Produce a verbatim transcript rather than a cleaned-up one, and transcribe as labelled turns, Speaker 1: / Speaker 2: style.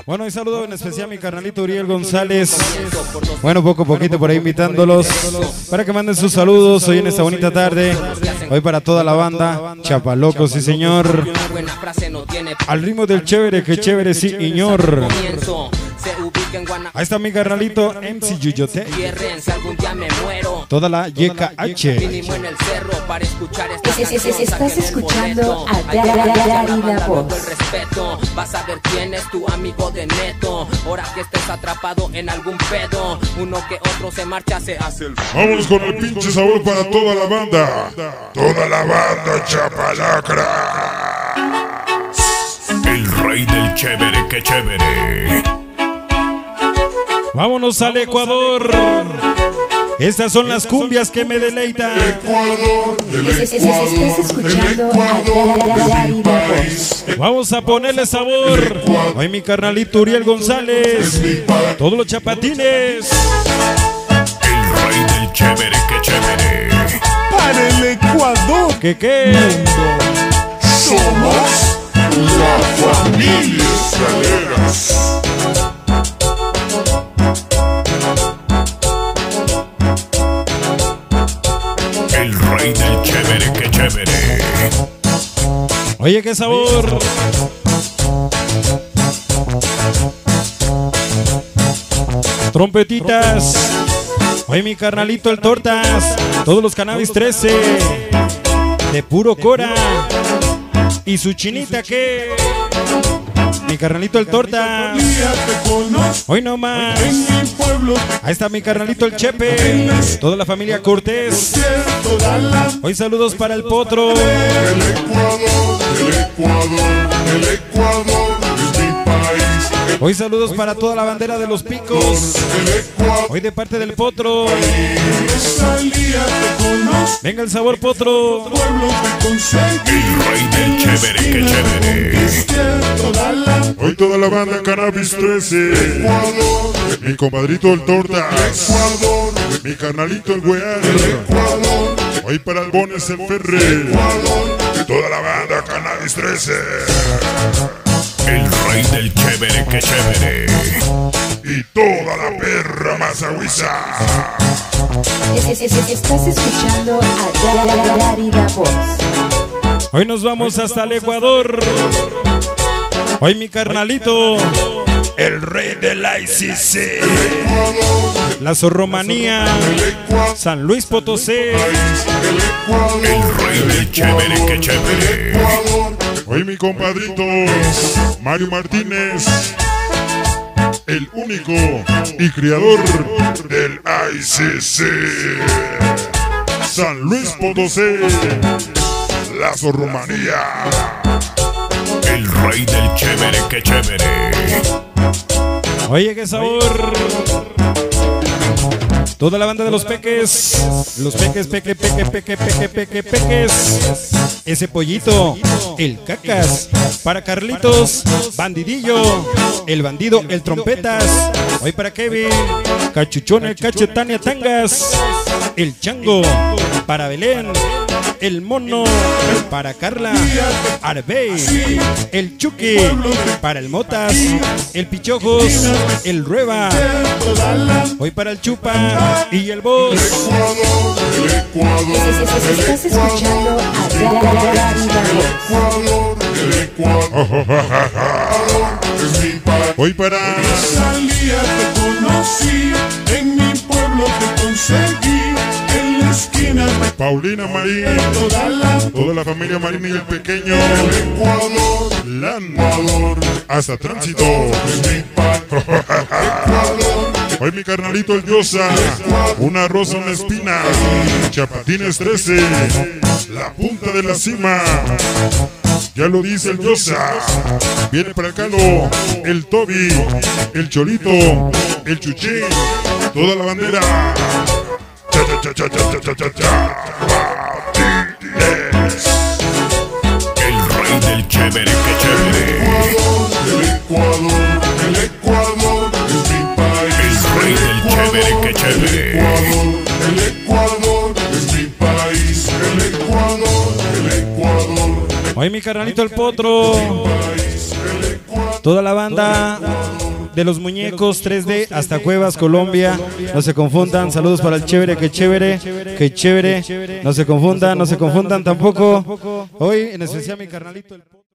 Speaker 1: Bueno, y saludo en especial a mi carnalito Uriel González. Bueno, poco a poquito por ahí invitándolos para que manden sus saludos hoy en esta bonita tarde. Hoy para toda la banda, Chapalocos, sí señor. Al ritmo del chévere, que chévere, sí, señor. Ahí está mi carnalito M C Yuyote. Toda la Y K H.
Speaker 2: Estás escuchando a Daddy La Voz.
Speaker 3: Vas a ver quién es tu amigo de neto. Ahora que estés atrapado en algún pedo, uno que otro se marcha, se hace el...
Speaker 4: Vamos con el pinche sabor para toda la banda. Toda la banda Chapalacra.
Speaker 5: El rey del chévere, que chévere.
Speaker 1: Vámonos al Ecuador. Estas son las cumbias que me deleitan.
Speaker 4: Ecuador, el
Speaker 2: Estás escuchando a Daddy La Voz.
Speaker 1: Vamos a ponerle sabor. Hoy mi carnalito Uriel González. Todos los chapatines.
Speaker 5: El rey del chévere, que chévere.
Speaker 6: Para el Ecuador,
Speaker 1: ¿Qué qué?
Speaker 4: somos la familia Escaleras.
Speaker 5: El rey del chévere, que chévere.
Speaker 1: Oye, qué sabor. Trompetitas. Hoy mi carnalito el Tortas. Todos los Cannabis trece. De puro Cora. Y su chinita que... Mi carnalito el Tortas. Hoy no más. Ahí está mi carnalito el Chepe. Toda la familia Cortés. Hoy saludos para el Potro.
Speaker 4: El Ecuador, el Ecuador, el Ecuador es mi país.
Speaker 1: Hoy saludos para toda la bandera de los Picos.
Speaker 4: El Ecuador,
Speaker 1: Hoy de parte del Potro.
Speaker 4: salía te conozco,
Speaker 1: Venga el sabor, Potro.
Speaker 4: pueblo te conseguí.
Speaker 5: El rey del chévere, que chévere.
Speaker 4: Toda la... Hoy toda la banda Cannabis trece. Ecuador, mi compadrito el Tortas. Ecuador, mi carnalito el Wear. Ecuador, hoy para el Bones el Ferre. Ecuador, toda la banda Cannabis trece.
Speaker 5: El rey del chévere, que chévere.
Speaker 4: Y toda la perra Mazahuiza.
Speaker 2: Estás escuchando a Daddy La Voz.
Speaker 1: Hoy nos vamos hasta el Ecuador. Hoy mi carnalito, el rey del I C C. La Zorromanía, San Luis Potosí.
Speaker 5: El rey del chévere, que chévere.
Speaker 4: Hoy mi compadrito Mario Martínez, el único y creador del I C C. San Luis Potosí, la Zorromanía.
Speaker 5: El rey del chévere, que chévere.
Speaker 1: Oye, qué sabor. Toda la banda de los Peques. Los Peques, Peque, Peque, Peque, Peque, Peque, Peques. Ese pollito, el Cacas. Para Carlitos, Bandidillo. El Bandido, el Trompetas. Hoy para Kevin, Cachuchón, el Cachetania Tangas. El Chango, para Belén. El Mono, para Carla. Arbey, el Chucky, para el Motas. El Pichojos, el Rueba. Hoy para el Chupa y el Boss.
Speaker 2: Estás escuchando a Daddy La Voz.
Speaker 4: Hoy para
Speaker 6: salía te conocí, en mi pueblo te conseguí, en la esquina me
Speaker 4: Paulina Marín,
Speaker 6: toda la
Speaker 4: toda la familia Marín y el pequeño Lan, hasta Tránsito. Hoy mi carnalito el Yosa, una rosa, una espina, Chapatines trece, la punta de la cima. Ya lo dice el Yosa. Viene para el Calo, el Toby, el Cholito, el Chuchín, toda la bandera. Cha, cha, cha, cha, cha, cha, cha, cha.
Speaker 5: El rey del chévere, que chévere.
Speaker 4: El Ecuador, el Ecuador es mi país.
Speaker 5: El rey del chévere, que chévere.
Speaker 4: El Ecuador es mi país. El Ecuador, el Ecuador.
Speaker 1: Hoy mi carnalito el Potro. Toda la banda de los muñecos tres D hasta Cuevas, Colombia. No se confundan. Saludos para el chévere, que chévere, que chévere. No se confundan, no se confundan tampoco. Hoy en especial mi carnalito el